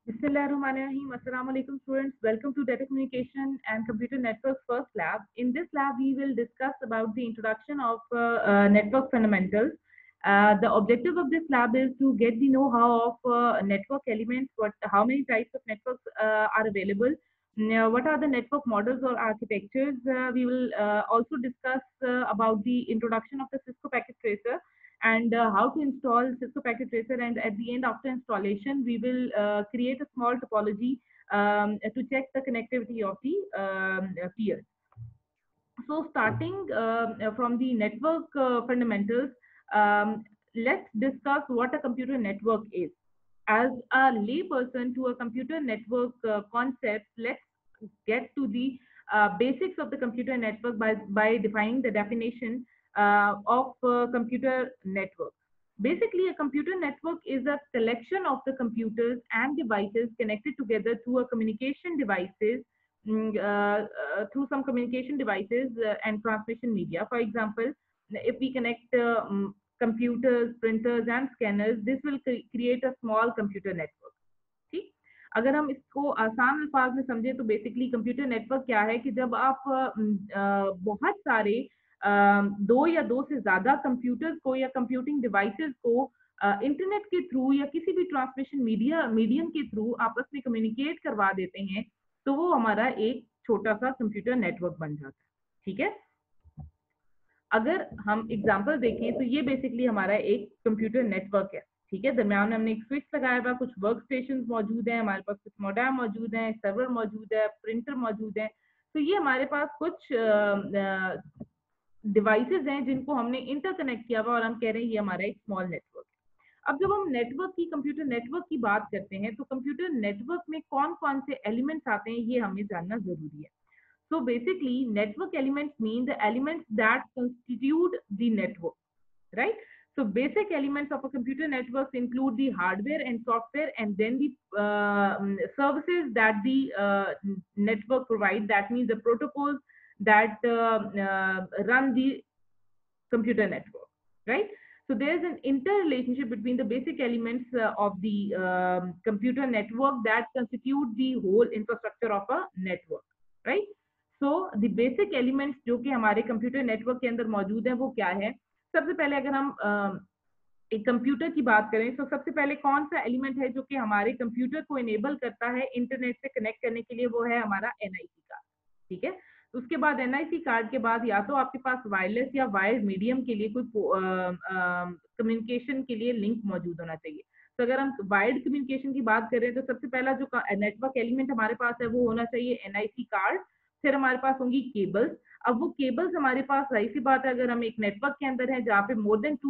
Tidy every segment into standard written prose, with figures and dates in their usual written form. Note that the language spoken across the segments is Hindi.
Bismillahirrahmanirrahim. Assalamu alaikum students. Welcome to Data Communication and Computer Networks First Lab. In this lab, we will discuss about the introduction of network fundamentals. The objective of this lab is to get the know-how of network elements, how many types of networks are available, what are the network models or architectures. We will also discuss about the introduction of the Cisco Packet Tracer and how to install Cisco Packet Tracer. And at the end, after installation, we will create a small topology to check the connectivity of the peers. So starting from the network fundamentals, let's discuss what a computer network is. As a layperson to a computer network concept, let's get to the basics of the computer network by defining the definition of computer network. Basically, a computer network is a collection of the computers and devices connected together through a communication devices through some communication devices and transmission media. For example, if we connect computers, printers and scanners, this will create a small computer network. ठीक, अगर हम इसको आसान अल्फाज में समझे तो बेसिकली कंप्यूटर नेटवर्क क्या है कि जब आप बहुत सारे दो या दो से ज्यादा कंप्यूटर्स को या कंप्यूटिंग डिवाइसेस को इंटरनेट के थ्रू या किसी भी ट्रांसमिशन मीडियम के थ्रू आपस में कम्युनिकेट करवा देते हैं, तो वो हमारा एक छोटा सा कंप्यूटर नेटवर्क बन जाता है। ठीक है, अगर हम एग्जांपल देखें तो ये बेसिकली हमारा एक कंप्यूटर नेटवर्क है। ठीक है, दरमियान में हमने एक स्विच लगाया हुआ, कुछ वर्क स्टेशन मौजूद है, हमारे पास कुछ मोडेम मौजूद है, सर्वर मौजूद है, प्रिंटर मौजूद है। तो ये हमारे पास कुछ डिवाइसेज हैं जिनको हमने इंटरकनेक्ट किया हुआ और हम कह रहे हैं ये हमारा एक स्मॉल नेटवर्क है। अब जब हम नेटवर्क की कंप्यूटर नेटवर्क की बात करते हैं तो कंप्यूटर नेटवर्क में कौन कौन से एलिमेंट्स आते हैं ये हमें जानना जरूरी है। So basically, network elements mean the elements that constitute the network, right? So basic elements of a computer network include the hardware and software, and then the services that the network provide. That means the protocols that run the computer network, right? So there is an interrelationship between the basic elements of the computer network that constitute the whole infrastructure of a network, right? So the basic elements जो कि हमारे कंप्यूटर नेटवर्क के अंदर मौजूद है वो क्या है। सबसे पहले अगर हम एक कंप्यूटर की बात करें तो सबसे पहले कौन सा एलिमेंट है जो कि हमारे कंप्यूटर को इनेबल करता है इंटरनेट से कनेक्ट करने के लिए, वो है हमारा एनआईसी कार्ड। ठीक है, उसके बाद एनआईसी कार्ड के बाद या तो आपके पास वायरलेस या वायर्ड मीडियम के लिए कोई कम्युनिकेशन के लिए लिंक मौजूद होना चाहिए। तो अगर हम वायर्ड कम्युनिकेशन की बात करें तो सबसे पहला जो नेटवर्क एलिमेंट हमारे पास है वो होना चाहिए एनआईसी कार्ड। फिर हमारे पास होंगी केबल्स। अब वो केबल्स हमारे पास जाहिर सी बात है अगर हम एक नेटवर्क के अंदर है जहाँ पे मोर देन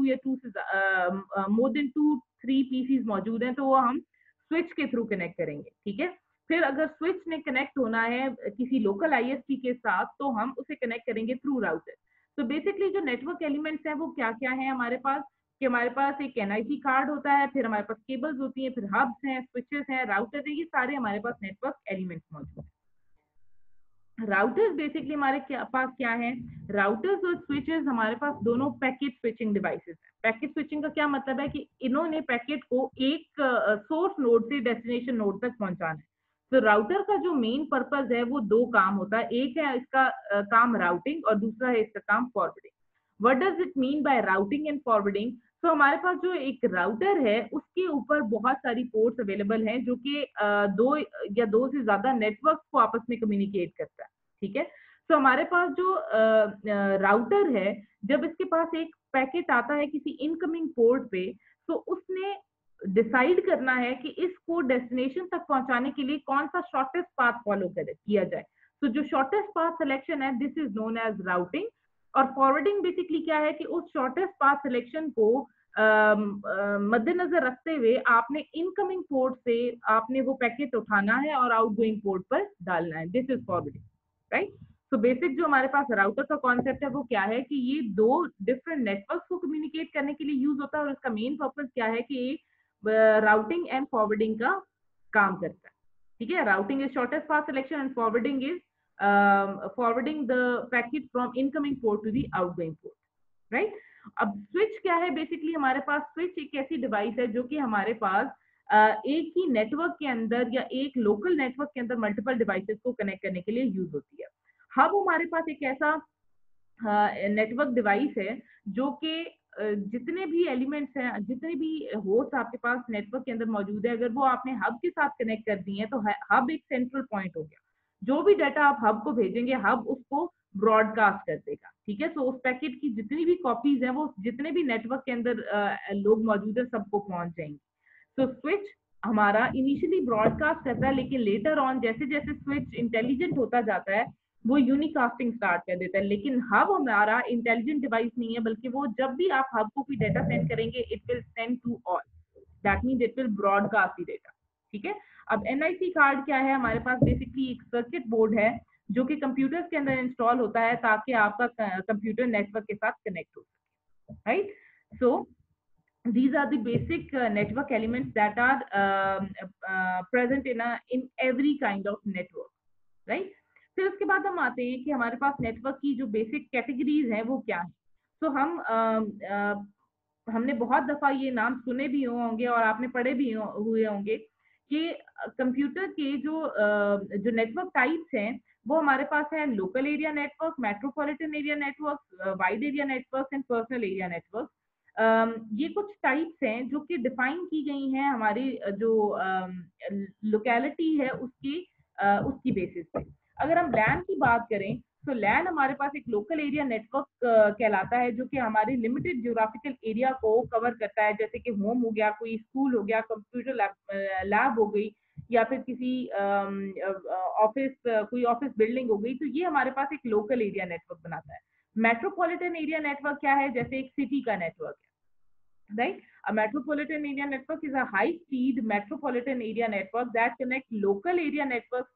3 पीसीज मौजूद हैं तो वो हम स्विच के थ्रू कनेक्ट करेंगे। ठीक है, फिर अगर स्विच ने कनेक्ट होना है किसी लोकल आईएसपी के साथ तो हम उसे कनेक्ट करेंगे थ्रू राउटर। तो बेसिकली जो नेटवर्क एलिमेंट्स हैं वो क्या क्या है हमारे पास, कि हमारे पास एक एनआईसी कार्ड होता है, फिर हमारे पास केबल्स होती हैं, फिर हब्स हैं, स्विचेस हैं, राउटर है, ये सारे हमारे पास नेटवर्क एलिमेंट्स मौजूद हैं। राउटर्स बेसिकली हमारे पास क्या है, राउटर्स और स्विचेस हमारे पास दोनों पैकेट स्विचिंग डिवाइसेस हैं। पैकेट स्विचिंग का क्या मतलब है कि इन्होंने पैकेट को एक सोर्स नोड से डेस्टिनेशन नोड तक पहुंचाना है। तो राउटर का जो मेन पर्पस है वो दो काम होता है, एक है इसका काम राउटिंग और दूसरा है इसका काम forwarding. What does it mean by routing and forwarding? तो हमारे पास जो एक राउटर है उसके ऊपर बहुत सारी पोर्ट्स अवेलेबल हैं जो कि दो या दो से ज्यादा नेटवर्क को आपस में कम्युनिकेट करता है। ठीक है, तो हमारे पास जो राउटर है जब इसके पास एक पैकेट आता है किसी इनकमिंग पोर्ट पे तो उसने डिसाइड करना है कि इसको डेस्टिनेशन तक पहुंचाने के लिए कौन सा शॉर्टेस्ट पाथ फॉलो किया जाए। तो जो शॉर्टेस्ट पाथ सिलेक्शन है this is known as routing. और फॉरवर्डिंग बेसिकली क्या है कि उस शॉर्टेस्ट पाथ सिलेक्शन को मद्देनजर रखते हुए आपने इनकमिंग पोर्ट से आपने वो पैकेट उठाना है और आउटगोइंग पोर्ट पर डालना है, दिस इज फॉरवर्डिंग, राइट। तो बेसिक जो हमारे पास राउटर का कॉन्सेप्ट है वो क्या है कि ये दो डिफरेंट नेटवर्क्स को कम्युनिकेट करने के लिए यूज होता है और इसका मेन पर्पस क्या है कि राउटिंग एंड फॉरवर्डिंग का काम करता है। ठीक है, routing is shortest path selection and forwarding is forwarding the packet from incoming port to the outgoing port, right? अब स्विच क्या है, बेसिकली हमारे पास स्विच एक ऐसी डिवाइस है जो कि हमारे पास एक ही नेटवर्क के अंदर या एक लोकल नेटवर्क के अंदर मल्टीपल डिवाइसेस को कनेक्ट करने के लिए यूज होती है। हब हमारे पास एक ऐसा नेटवर्क डिवाइस है जो कि जितने भी एलिमेंट्स हैं, जितने भी होस्ट आपके पास नेटवर्क के अंदर मौजूद है, अगर वो आपने हब के साथ कनेक्ट कर दिए हैं तो हब एक सेंट्रल पॉइंट हो गया। जो भी डाटा आप हब को भेजेंगे, हब उसको ब्रॉडकास्ट कर देगा। ठीक है, तो उस पैकेट की जितनी भी कॉपीज हैं वो जितने भी नेटवर्क के अंदर लोग मौजूद है सबको पहुंच जाएंगी। तो स्विच हमारा इनिशियली ब्रॉडकास्ट करता है, लेकिन लेटर ऑन जैसे जैसे स्विच इंटेलिजेंट होता जाता है वो यूनिकास्टिंग स्टार्ट कर देता है। लेकिन हब हमारा इंटेलिजेंट डिवाइस नहीं है, बल्कि वो जब भी आप हब को कोई डेटा सेंड करेंगे it will send to all, that means it will broadcast the data. ठीक है, अब एनआईसी कार्ड क्या है, हमारे पास बेसिकली एक सर्किट बोर्ड है जो कि कंप्यूटर्स के अंदर इंस्टॉल होता है ताकि आपका कंप्यूटर नेटवर्क के साथ कनेक्ट हो सके, right. So these are the basic network elements that are present in every kind of network, right। फिर उसके बाद हम आते हैं कि हमारे पास नेटवर्क की जो बेसिक कैटेगरीज हैं वो क्या है। तो हमने बहुत दफा ये नाम सुने भी होंगे और आपने पढ़े भी हुए होंगे कि कंप्यूटर के जो नेटवर्क टाइप्स हैं वो हमारे पास है local area network, metropolitan area network, wide area network and personal area network. ये कुछ टाइप्स हैं जो कि डिफाइन की गई हैं हमारी जो लोकेलिटी है उसकी बेसिस पे। अगर हम लैन की बात करें तो लैन हमारे पास एक लोकल एरिया नेटवर्क कहलाता है जो कि हमारी लिमिटेड ज्योग्राफिकल एरिया को कवर करता है, जैसे कि होम हो गया, कोई स्कूल हो गया, कंप्यूटर लैब हो गई, या फिर किसी ऑफिस कोई ऑफिस बिल्डिंग हो गई। तो ये हमारे पास एक लोकल एरिया नेटवर्क बनाता है। मेट्रोपॉलिटन एरिया नेटवर्क क्या है, जैसे एक सिटी का नेटवर्क है, right? A metropolitan area network is a high-speed metropolitan area network that connects local area networks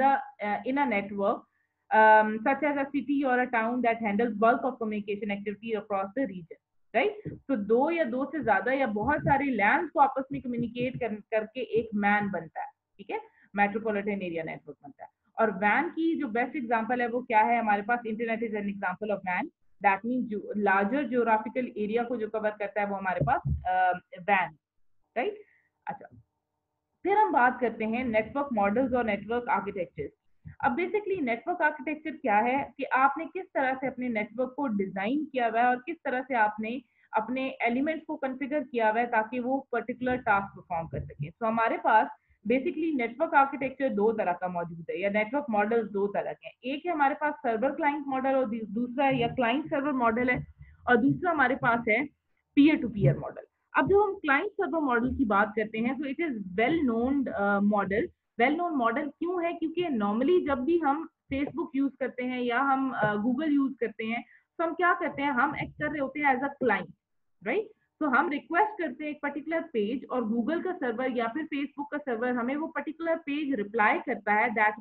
in a network, such as a city or a town that handles bulk of communication activity across the region, right? तो दो या दो से ज्यादा या बहुत सारे लैंड को आपस में कम्युनिकेट करके एक मैन बनता है। ठीक है, मेट्रोपॉलिटन एरिया नेटवर्क बनता है। और वैन की जो बेस्ट एग्जांपल है वो क्या है, हमारे पास internet is an example of वैन। That mean larger geographical area को जो कवर करता है वो हमारे पास वैन, राइट। अच्छा, फिर हम बात करते हैं नेटवर्क मॉडल्स और नेटवर्क आर्किटेक्चर। अब बेसिकली नेटवर्क आर्किटेक्चर क्या है कि आपने किस तरह से अपने नेटवर्क को डिजाइन किया हुआ है और किस तरह से आपने अपने एलिमेंट्स को कॉन्फ़िगर किया हुआ है ताकि वो पर्टिकुलर टास्क परफॉर्म कर सके। तो हमारे पास बेसिकली नेटवर्क आर्किटेक्चर दो तरह का मौजूद है, या नेटवर्क मॉडल दो तरह के हैं। एक है हमारे पास सर्वर क्लाइंट मॉडल और दूसरा है या क्लाइंट सर्वर मॉडल है, और दूसरा हमारे पास है पीयर टू पीयर मॉडल। अब जब हम क्लाइंट सर्वर मॉडल की बात करते हैं तो it is well known model. Well known model क्यों है, क्योंकि नॉर्मली जब भी हम फेसबुक यूज करते हैं या हम गूगल यूज करते हैं तो हम क्या करते हैं, हम एक्ट कर रहे होते हैं एज अ क्लाइंट, राइट। तो हम रिक्वेस्ट करते हैं एक पर्टिकुलर पेज और गूगल का सर्वर या फिर फेसबुक का सर्वर हमें वो पर्टिकुलर पेज रिप्लाई करता है। दैट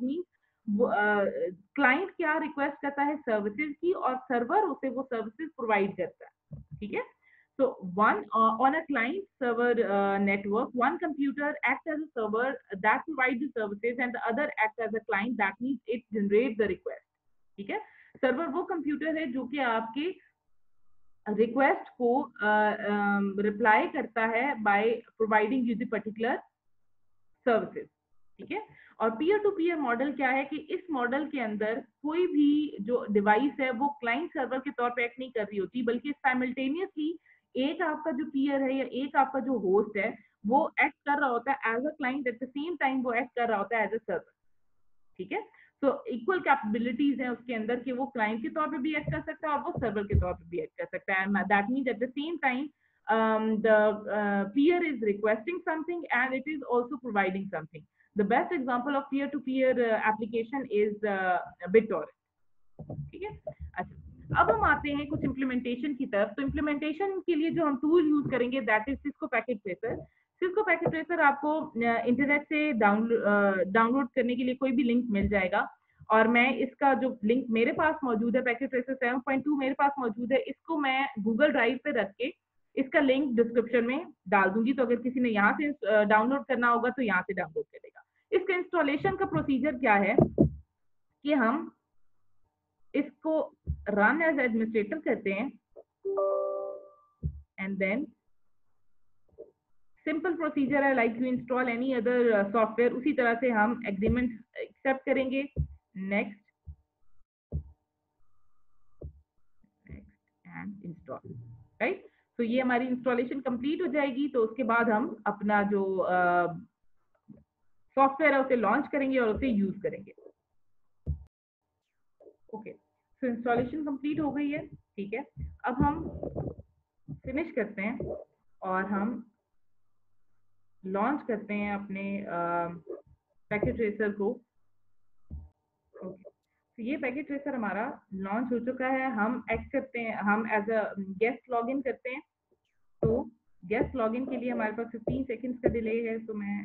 मीन्स क्लाइंट क्या रिक्वेस्ट करता है, सर्विसेज की, और सर्वर उसे वो सर्विसेज प्रोवाइड करता है। ठीक है, so one on a client server network, one computer acts as a server that provides the services and the other acts as a client, that means it generates the request। ठीक है, सर्वर वो कंप्यूटर है जो कि आपके रिक्वेस्ट को रिप्लाई करता है by providing you the particular services. ठीक है, और पीयर टू पीयर मॉडल क्या है कि इस मॉडल के अंदर कोई भी जो डिवाइस है वो क्लाइंट सर्वर के तौर पे एक्ट नहीं कर रही होती, बल्कि साइमल्टेनियसली एक आपका जो पीयर है या एक आपका जो होस्ट है वो एक्ट कर रहा होता है as a client, at the same time वो एक्ट कर रहा होता है एज अ सर्वर। ठीक है, तो इक्वल कैपेबिलिटीज है उसके अंदर कि वो क्लाइंट के तौर पे भी एक्ट कर सकता है और वो सर्वर के तौर पे भी एक्ट कर सकता है। That means at the same time the peer is requesting something and it is also providing something. The best example of peer-to-peer application is BitTorrent. ठीक है, अच्छा अब हम आते हैं कुछ इम्प्लीमेंटेशन की तरफ। तो इम्प्लीमेंटेशन के लिए जो हम टूल यूज करेंगे that is Cisco packet tracer. Cisco packet tracer आपको इंटरनेट से डाउनलोड करने के लिए कोई भी लिंक मिल जाएगा, और मैं इसका जो लिंक मेरे पास मौजूद है पैकेट ट्रेसर 7.2 मेरे पास मौजूद है, इसको मैं गूगल ड्राइव पे रख के इसका लिंक डिस्क्रिप्शन में डाल दूंगी। तो अगर किसी ने यहाँ से डाउनलोड करना होगा तो यहाँ से डाउनलोड करेगा। इसका इंस्टॉलेशन का प्रोसीजर क्या है कि हम इसको रन एज एडमिनिस्ट्रेटर करते हैं एंड देन सिंपल प्रोसीजर है, like you install any other software, उसी तरह से हम एग्रीमेंट एक्सेप्ट करेंगे। Next and install, right. तो ये हमारी इंस्टॉलेशन कंप्लीट हो जाएगी, तो उसके बाद हम अपना जो सॉफ्टवेयर है उसे लॉन्च करेंगे और उसे यूज करेंगे। ओके, तो इंस्टॉलेशन कंप्लीट हो गई है, ठीक है। अब हम फिनिश करते हैं और हम लॉन्च करते हैं अपने पैकेट ट्रेसर को। ओके, तो ये पैकेट ट्रेसर हमारा लॉन्च हो चुका है। हम एक्ट करते हैं, हम एज अ गेस्ट लॉगिन करते हैं। तो गेस्ट लॉगिन के लिए हमारे पास 15 सेकंड्स का डिले है, तो मैं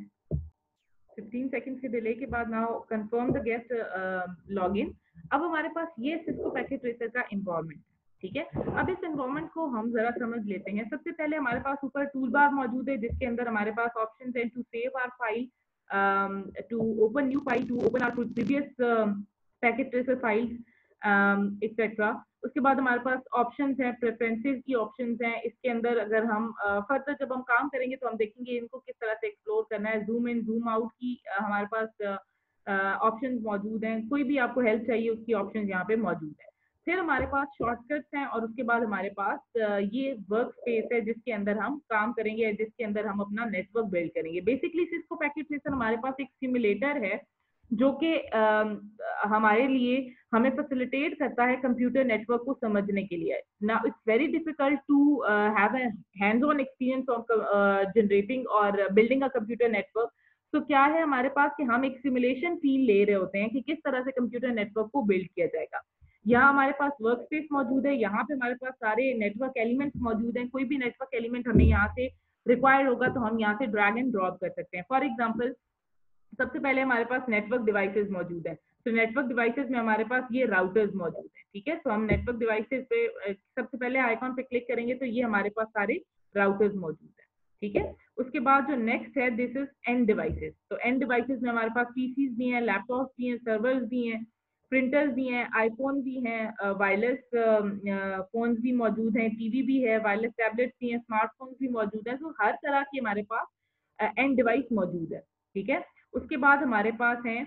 15 सेकंड्स के डिले के बाद now confirm the guest login. अब हमारे पास ये सिस्को पैकेट ट्रेसर का इन्वायरमेंट, ठीक है। अब इस इन्वायरमेंट को हम जरा समझ लेते हैं। सबसे पहले हमारे पास ऊपर टूल बार मौजूद है, जिसके अंदर हमारे पास ऑप्शन है to save our file, to open new file, to open our previous packet tracer files, etcetera. उसके बाद हमारे पास ऑप्शंस हैं, प्रेफरेंसेस की ऑप्शंस हैं। इसके अंदर अगर हम फर्दर जब हम काम करेंगे तो हम देखेंगे इनको किस तरह से एक्सप्लोर करना है। जूम इन जूम आउट की हमारे पास ऑप्शंस मौजूद हैं। कोई भी आपको हेल्प चाहिए उसकी ऑप्शंस यहाँ पे मौजूद है। फिर हमारे पास शॉर्टकट्स हैं और उसके बाद हमारे पास ये वर्क स्पेस है जिसके अंदर हम काम करेंगे, जिसके अंदर हम अपना नेटवर्क बिल्ड करेंगे। बेसिकली सिस्को पैकेट ट्रेसर हमारे पास एक सिमुलेटर है जो कि हमारे लिए हमें फैसिलिटेट करता है कंप्यूटर नेटवर्क को समझने के लिए। Now it's very difficult to have a hands on experience of generating और बिल्डिंग अ कंप्यूटर नेटवर्क। तो क्या है हमारे पास कि हम एक सिमुलेशन फील ले रहे होते हैं कि किस तरह से कंप्यूटर नेटवर्क को बिल्ड किया जाएगा। यहाँ हमारे पास वर्क स्पेस मौजूद है, यहाँ पे हमारे पास सारे नेटवर्क एलिमेंट्स मौजूद हैं। कोई भी नेटवर्क एलिमेंट हमें यहाँ से रिक्वायर्ड होगा तो हम यहाँ से ड्रैग एंड ड्रॉप कर सकते हैं। फॉर एग्जाम्पल सबसे पहले हमारे पास नेटवर्क डिवाइसेस मौजूद है, तो नेटवर्क डिवाइसेस में हमारे पास ये राउटर्स मौजूद है, ठीक है। तो हम नेटवर्क डिवाइसेस पे सबसे पहले आइकॉन पे क्लिक करेंगे तो ये हमारे पास सारे राउटर्स मौजूद है, ठीक है। उसके बाद जो नेक्स्ट है दिस इज एंड डिवाइसेस। तो एंड डिवाइसेस में हमारे पास पीसीज भी हैं, लैपटॉप भी हैं, सर्वर्स भी हैं, प्रिंटर्स भी हैं, आईफोन भी हैं, वायरलेस फोन्स भी मौजूद हैं, टीवी भी है, वायरलेस टैबलेट्स भी हैं, स्मार्टफोन्स भी मौजूद हैं। तो हर तरह की हमारे पास एंड डिवाइस मौजूद है, ठीक है। उसके बाद हमारे पास हैं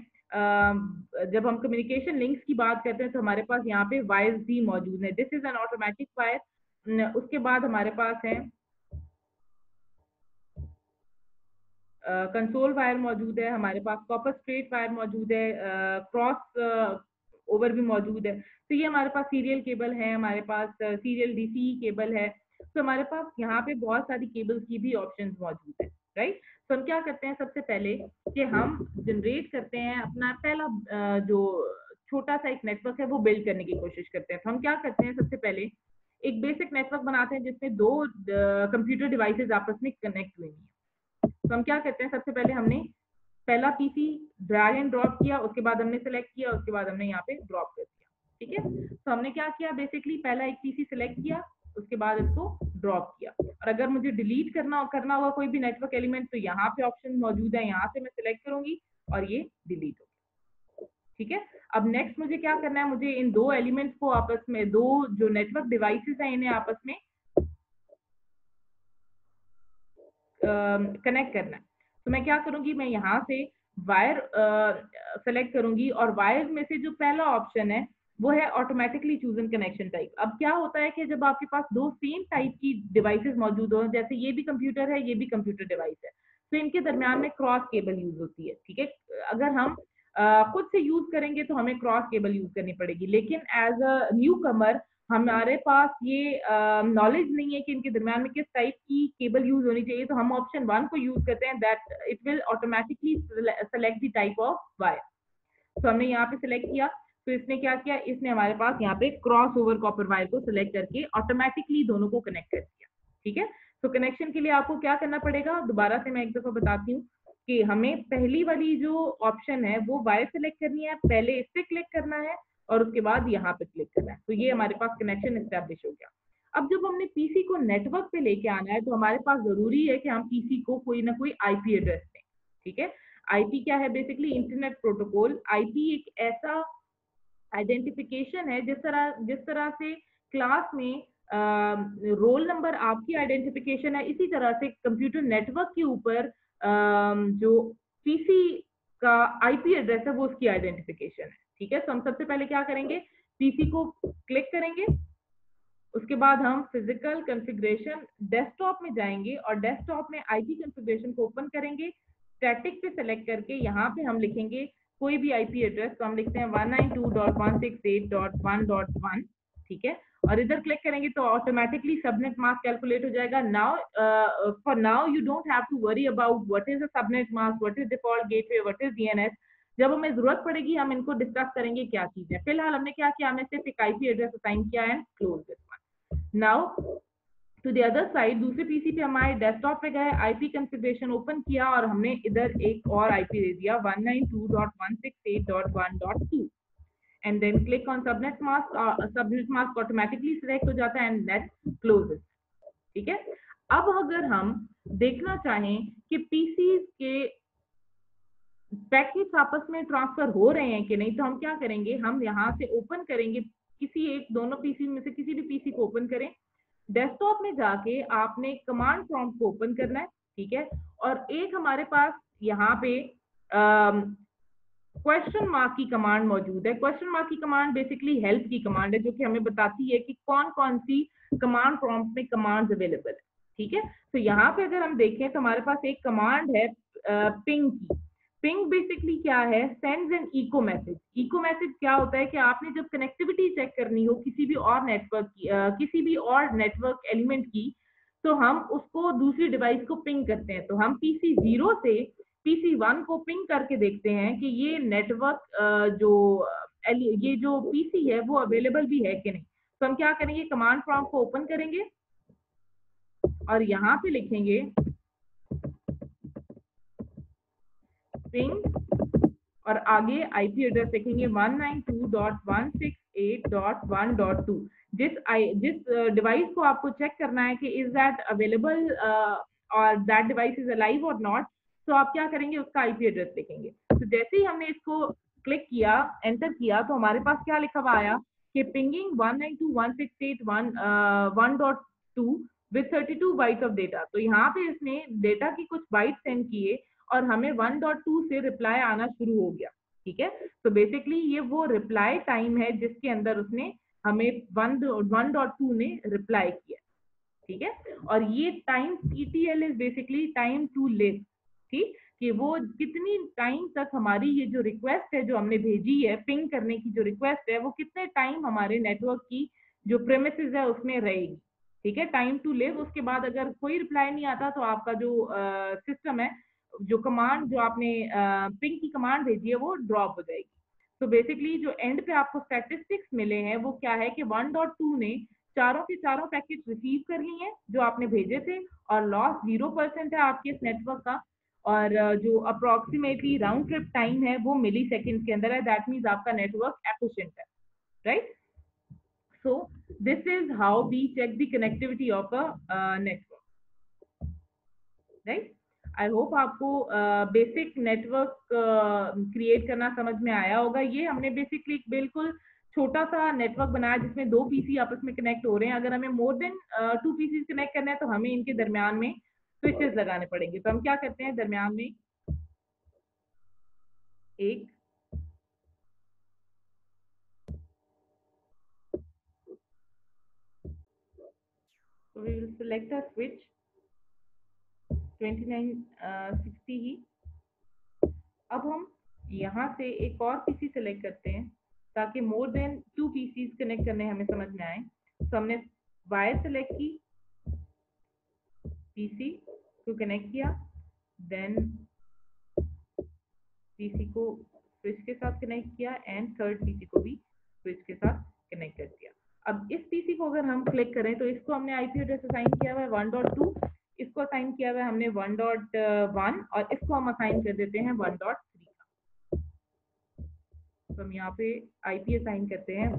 जब हम कम्युनिकेशन लिंक्स की बात करते हैं तो हमारे पास यहाँ पे वायर्स भी मौजूद है, this is an automatic wire. उसके बाद हमारे पास है कंसोल वायर मौजूद है, हमारे पास कॉपर स्ट्रेट वायर मौजूद है, क्रॉस ओवर भी मौजूद है। तो ये हमारे पास सीरियल केबल है, हमारे पास सीरियल डीसी केबल है। तो हमारे पास यहाँ पे बहुत सारी केबल्स की भी ऑप्शंस मौजूद है, राइट। तो हम क्या करते हैं सबसे पहले कि हम जनरेट करते हैं अपना पहला जो छोटा सा एक नेटवर्क है वो बिल्ड करने की कोशिश करते हैं। तो हम क्या करते हैं सबसे पहले एक बेसिक नेटवर्क बनाते हैं जिसमें दो कंप्यूटर डिवाइसेस आपस में कनेक्ट हुए हैं। तो हम क्या करते हैं सबसे पहले हमने पहला पीसी ड्रैग एंड ड्रॉप किया, उसके बाद हमने सेलेक्ट किया, उसके बाद हमने यहाँ पे ड्रॉप कर दिया, ठीक है। तो हमने क्या किया बेसिकली पहला एक पीसी सेलेक्ट किया, उसके बाद इसको ड्रॉप किया। और अगर मुझे डिलीट करना होगा कोई भी नेटवर्क एलिमेंट तो यहाँ पे ऑप्शन मौजूद है, यहाँ से मैं सिलेक्ट करूंगी और ये डिलीट होगा, ठीक है। अब नेक्स्ट मुझे क्या करना है, मुझे इन दो एलिमेंट्स को आपस में, दो जो नेटवर्क डिवाइसेस हैं इन्हें आपस में कनेक्ट करना है। तो मैं क्या करूंगी, मैं यहाँ से वायर सेलेक्ट करूंगी और वायर में से जो पहला ऑप्शन है वो है ऑटोमेटिकली चूजन कनेक्शन टाइप। अब क्या होता है कि जब आपके पास दो सेम टाइप की डिवाइसेस मौजूद हो, जैसे ये भी कंप्यूटर है ये भी कंप्यूटर डिवाइस है, तो इनके दरमियान में क्रॉस केबल यूज होती है, ठीक है। अगर हम खुद से यूज करेंगे तो हमें क्रॉस केबल यूज करनी पड़ेगी, लेकिन एज अ न्यू कमर हमारे पास ये नॉलेज नहीं है कि इनके दरमियान में किस टाइप की केबल यूज होनी चाहिए। तो हम ऑप्शन 1 को यूज करते हैं, that it will automatically select the type of wire. तो हमने यहाँ पे सिलेक्ट किया, तो इसने क्या किया, इसने हमारे पास यहाँ पे क्रॉस ओवर कॉपर वायर को सिलेक्ट करके ऑटोमेटिकली दोनों को कनेक्ट कर दिया, ठीक है। तो कनेक्शन के लिए आपको क्या करना पड़ेगा, दोबारा से मैं एक दफा बताती हूँ कि हमें पहली वाली जो ऑप्शन है वो वायर सिलेक्ट करनी है, पहले इस पे क्लिक करना है और उसके बाद यहाँ पे क्लिक करना है। तो ये हमारे पास कनेक्शन एस्टेब्लिश हो गया। अब जब हमने पीसी को नेटवर्क पे लेके आना है तो हमारे पास जरूरी है कि हम पीसी को कोई ना कोई आईपी एड्रेस दें, ठीक है। आईपी क्या है, बेसिकली इंटरनेट प्रोटोकॉल। आईपी एक ऐसा आइडेंटिफिकेशन है जिस तरह से क्लास में रोल नंबर आपकी आइडेंटिफिकेशन है, इसी तरह से कंप्यूटर नेटवर्क के ऊपर जो पीसी का आईपी एड्रेस है वो उसकी आइडेंटिफिकेशन है। ठीक है, तो हम सबसे पहले क्या करेंगे, पीसी को क्लिक करेंगे, उसके बाद हम फिजिकल कॉन्फ़िगरेशन डेस्कटॉप में जाएंगे और डेस्कटॉप में आईपी कॉन्फ़िगरेशन को ओपन करेंगे, स्टैटिक पे सेलेक्ट करके यहाँ पे हम लिखेंगे कोई भी आईपी एड्रेस, तो हम लिखते हैं 192.168.1.1। ठीक है, और इधर क्लिक करेंगे तो ऑटोमेटिकली सबनेट मास्क कैलकुलेट हो जाएगा। Now for now you don't have to worry about what is a subnet mask, what is default gateway, what is DNS. जब हमें जरूरत पड़ेगी हम इनको डिस्कस करेंगे क्या चीज है। फिलहाल हमने क्या किया, हमने सिर्फ एक आईपी एड्रेस असाइन किया है, close this one. Now to the other side, दूसरे पीसी पे हमारे डेस्कटॉप पे गए, आईपी कॉन्फ़िगरेशन ओपन किया और हमने इधर एक और आईपी दे दिया 192.168.1.2 and then click on subnet mask, और सबनेट मास्क ऑटोमेटिकली सिलेक्ट हो जाता है एंड नेट क्लोजेस। ठीक है, अब अगर हम देखना चाहें कि पीसी के पैकेट्स आपस में ट्रांसफर हो रहे हैं कि नहीं, तो हम क्या करेंगे, हम यहाँ से ओपन करेंगे किसी एक, दोनों पीसी में से किसी भी पीसी को ओपन करें, डेस्कटॉप में जाके आपने कमांड प्रॉम्प्ट को ओपन करना है। ठीक है, और एक हमारे पास यहाँ पे क्वेश्चन मार्क की कमांड मौजूद है। क्वेश्चन मार्क की कमांड बेसिकली हेल्प की कमांड है, जो कि हमें बताती है कि कौन कौन सी कमांड प्रॉम्प्ट में कमांड्स अवेलेबल है। ठीक है, तो यहाँ पे अगर हम देखें तो हमारे पास एक कमांड है पिंग की। पिंग बेसिकली क्या है, sends an echo message. Echo message क्या होता है कि आपने जब कनेक्टिविटी चेक करनी हो किसी भी और नेटवर्क की, किसी भी और नेटवर्क एलिमेंट की, तो हम उसको दूसरी डिवाइस को पिंग करते हैं। तो हम पीसी 0 से पीसी 1 को पिंग करके देखते हैं कि ये नेटवर्क ये जो पीसी है वो अवेलेबल भी है कि नहीं। तो हम क्या करेंगे, कमांड प्रॉम्प्ट को ओपन करेंगे और यहाँ पे लिखेंगे पिंग और आगे आईपी एड्रेस लिखेंगे 192.168.1.2। जिस डिवाइस को आपको चेक करना है कि इज दैट अवेलेबल और दैट डिवाइस इज अलाइव और नॉट, तो आप क्या करेंगे, उसका आईपी एड्रेस लिखेंगे। तो जैसे ही हमने इसको क्लिक किया, एंटर किया, तो हमारे पास क्या लिखा हुआ आया कि pinging 192.168.1.2 with 32 bytes of data. तो यहाँ पे इसने डेटा की कुछ बाइट सेंड किए और हमें 1.2 से रिप्लाई आना शुरू हो गया। ठीक है, तो बेसिकली ये वो रिप्लाई टाइम है जिसके अंदर उसने हमें 1.2 ने रिप्लाई किया। ठीक है, और ये time TTL is basically time to live. ठीक, कि वो कितनी टाइम तक हमारी ये जो रिक्वेस्ट है जो हमने भेजी है, पिंग करने की जो रिक्वेस्ट है, वो कितने टाइम हमारे नेटवर्क की जो प्रेमिसेस है उसमें रहेगी। ठीक है, टाइम टू लिव। उसके बाद अगर कोई रिप्लाई नहीं आता तो आपका जो सिस्टम है, जो कमांड जो आपने पिंग की कमांड भेजी है वो ड्रॉप हो जाएगी। तो बेसिकली जो एंड पे आपको स्टैटिस्टिक्स मिले हैं वो क्या है कि 1.2 ने चारों के चारों पैकेट रिसीव कर लिए हैं जो आपने भेजे थे, और लॉस 0% है आपके इस नेटवर्क का, और जो अप्रोक्सीमेटली राउंड ट्रिप टाइम है वो मिली सेकेंड के अंदर है। दैट मीन्स आपका नेटवर्क एफिशिएंट है, right. So this is how we check the connectivity of a network, right. I hope आपको बेसिक नेटवर्क क्रिएट करना समझ में आया होगा। ये हमने बेसिकली बिल्कुल छोटा सा नेटवर्क बनाया जिसमें दो पीसी आपस में कनेक्ट हो रहे हैं। अगर हमें मोर देन 2 पीसी कनेक्ट करना है तो हमें इनके दरमियान में स्विचेस लगाने पड़ेंगे। तो हम क्या करते हैं, दरमियान में एक we will select a switch 2960 ही। अब हम यहाँ से एक और पीसी सेलेक्ट करते हैं ताकि मोर देन 2 पीसीज कनेक्ट करने हमें समझ में आए। तो हमने वायर सेलेक्ट की, पीसी को कनेक्ट किया, देन पीसी को स्विच के साथ कनेक्ट किया एंड थर्ड पीसी को भी स्विच के साथ कनेक्ट कर दिया। अब इस पीसी को अगर हम क्लिक करें तो इसको हमने आईपी एड्रेस असाइन किया हुआ है 1.2, इसको असाइन किया हुआ है हमने 1.1 और इसको हम असाइन कर देते हैं 1.3 का। तो हम यहाँ पे आईपी असाइन करते हैं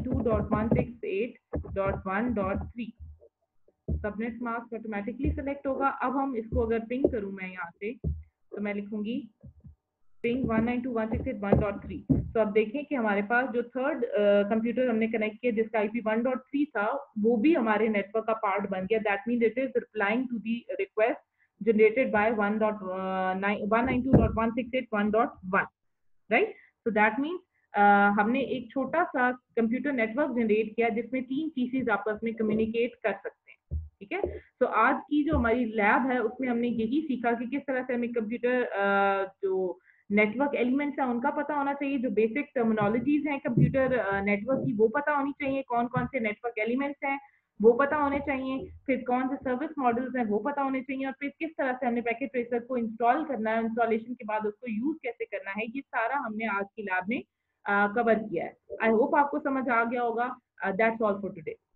192.168.1.3। सबनेट मास्क ऑटोमेटिकली सेलेक्ट होगा। अब हम इसको अगर पिंग करूं मैं यहाँ से, तो मैं लिखूंगी पिंग 192.168.1.3। तो अब देखें कि हमारे पास जो थर्ड कंप्यूटर हमने कनेक्ट किया जिसका आईपी 1.3 था वो भी हमारे नेटवर्क का पार्ट बन गया। That mean it is replying to the request generated by 192.168.1.1, right? So that means हमने एक छोटा सा कंप्यूटर नेटवर्क जनरेट किया जिसमें तीन पीसीज आपस में कम्युनिकेट कर सकते हैं। ठीक है, तो आज की जो हमारी लैब है उसमें हमने यही सीखा कि किस तरह से हमें कंप्यूटर जो नेटवर्क एलिमेंट्स हैं उनका पता होना चाहिए, जो बेसिक टर्मिनोलॉजीज हैं कंप्यूटर नेटवर्क की वो पता होनी चाहिए, कौन कौन से नेटवर्क एलिमेंट्स हैं वो पता होने चाहिए, फिर कौन से सर्विस मॉडल्स हैं वो पता होने चाहिए, और फिर किस तरह से हमने पैकेट ट्रेसर को इंस्टॉल करना है, इंस्टॉलेशन के बाद उसको यूज कैसे करना है, ये सारा हमने आज की लैब में कवर किया है। आई होप आपको समझ आ गया होगा। That's all for today.